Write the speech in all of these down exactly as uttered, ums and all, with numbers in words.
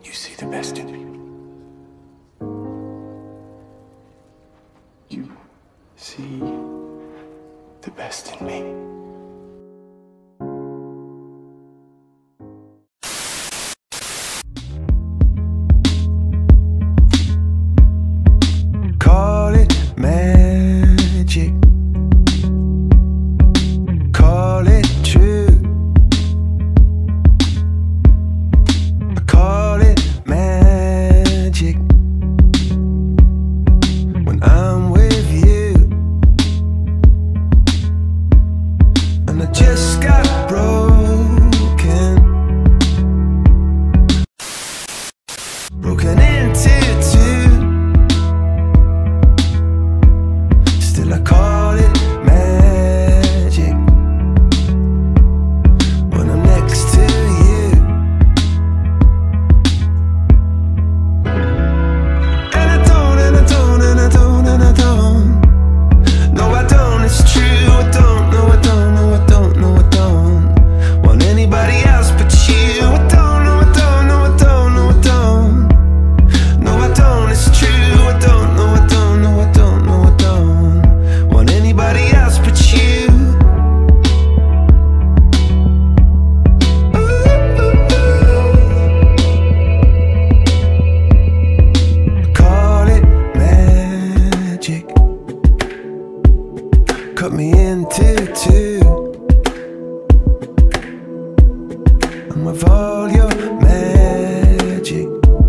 You see the best in me. You see the best in me. Call it magic, call it true. I call it magic when I'm with you. And I just got broken, broken into two. Still I call it magic when I'm next to you. And I don't, and I don't, and I don't, and I don't. No, I don't, it's true, I don't, no, I don't, no, I don't, no, I don't want anybody else but you. I don't, no, I don't, no, I don't, no, I don't. No, I don't, it's true, I don't, no, I don't, no, I don't, no, I don't want anybody else but you. Call it magic, cut me into two. And with all your magic,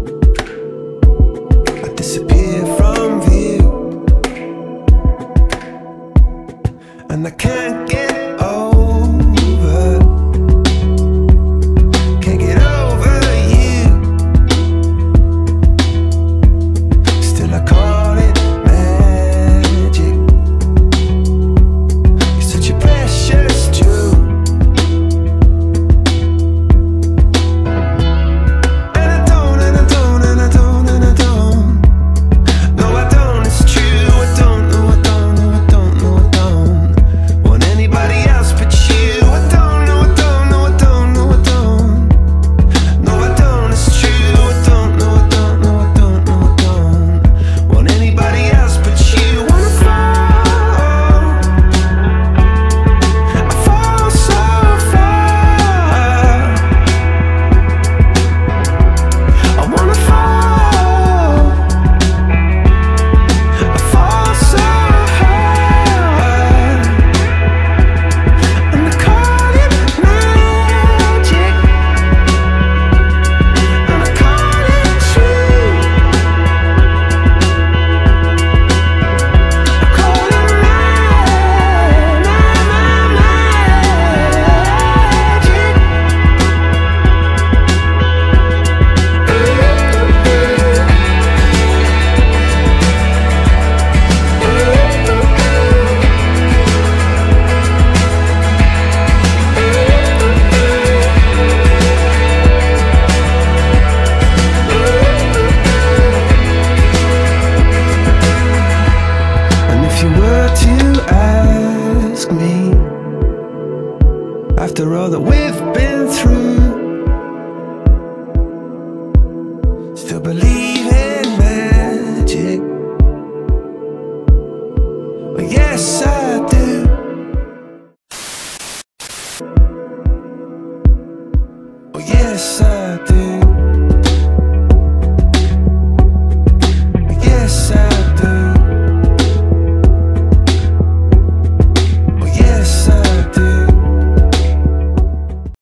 I disappear from view. And I can't get over, can't get over you. Still I call it magic. You're such a precious jewel. And I don't, and I don't, and I don't, and I don't. No, I don't, it's true, I don't, no, I don't, no, I don't, no, I don't want anybody else but you. I don't, no, I don't, no, I don't, no, I don't. No, I don't, it's true, I don't, no, I don't, no, I don't, no, I don't want anybody else but you. Wanna fall, I fall so far. I wanna fall, I fall so hard. And I call it magic, and I call it true. I call it ma- ma- ma- And if you were to ask me, after all that we've been through, still believe in magic? Well, yes, I do. Oh, yes, I do.